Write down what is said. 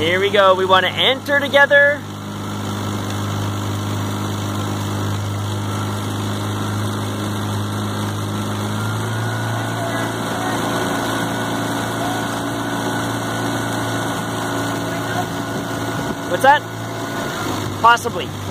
Here we go. We want to enter together. What's that? Possibly.